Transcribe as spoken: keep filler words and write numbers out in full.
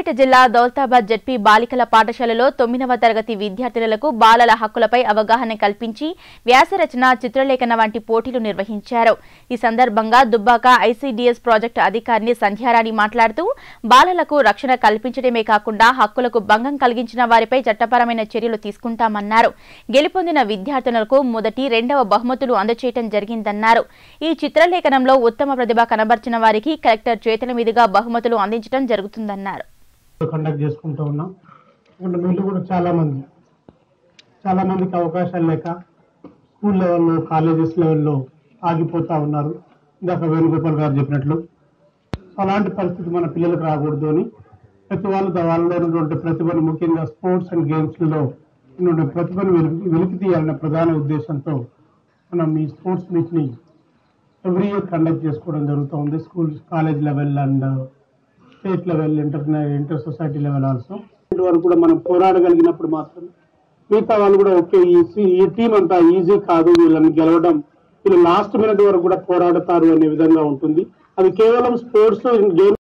సూర్యాపేట జిల్లా దౌలతాబాద్ జెడ్పీ బాలికల పాఠశాలలో తొమ్మిదవ తరగతి విద్యార్థులకు బాలల హక్కులపై అవగాహన కల్పించి వ్యాసరచన, చిత్రలేఖన వంటి పోటీలు నిర్వహించారు. ఈ సందర్భంగా దుబ్బాక ఐసీడీఎస్ ప్రాజెక్టు అధికారిని సంధ్యారాణి మాట్లాడుతూ బాలలకు రక్షణ కల్పించడమే కాకుండా హక్కులకు భంగం కలిగించిన వారిపై చట్టపరమైన చర్యలు తీసుకుంటామన్నారు. గెలుపొందిన విద్యార్థులకు మొదటి, రెండవ బహుమతులు అందజేయడం జరిగిందన్నారు. ఈ చిత్రలేఖనంలో ఉత్తమ ప్రతిభ కనబర్చిన వారికి కలెక్టర్ చేతుల మీదుగా బహుమతులు అందించడం జరుగుతుందన్నారు. కండక్ట్ చేసుకుంటూ ఉన్నాం. వీళ్ళు కూడా చాలా మంది చాలా మందికి అవకాశాలు లేక స్కూల్ లెవెల్లో, కాలేజెస్ లెవెల్లో ఆగిపోతూ ఉన్నారు. ఇందాక వేణుగోపాల్ గారు చెప్పినట్లు అలాంటి పరిస్థితి మన పిల్లలకు రాకూడదు అని ప్రతి వాళ్ళు వాళ్ళలో ఉన్నటువంటి ప్రతిభను, ముఖ్యంగా స్పోర్ట్స్ అండ్ గేమ్స్లలో ఉన్నటువంటి ప్రతిభను వెలికి తీయాలన్న ప్రధాన ఉద్దేశంతో మనం ఈ స్పోర్ట్స్ మీట్ని ఎవ్రీ ఇయర్ కండక్ట్ చేసుకోవడం జరుగుతుంది. School, college level and state level, inter inter society level also. వరకు కూడా మనం పోరాడగలిగినప్పుడు మాత్రమే మిగతా వాళ్ళు కూడా ఓకే, ఈ ఈ టీం అంతా ఈజీ కాదు, వీళ్ళని గెలవడం, వీళ్ళు లాస్ట్ మినిట్ వరకు కూడా పోరాడతారు అనే విధంగా ఉంటుంది. అది కేవలం స్పోర్ట్స్ గేమ్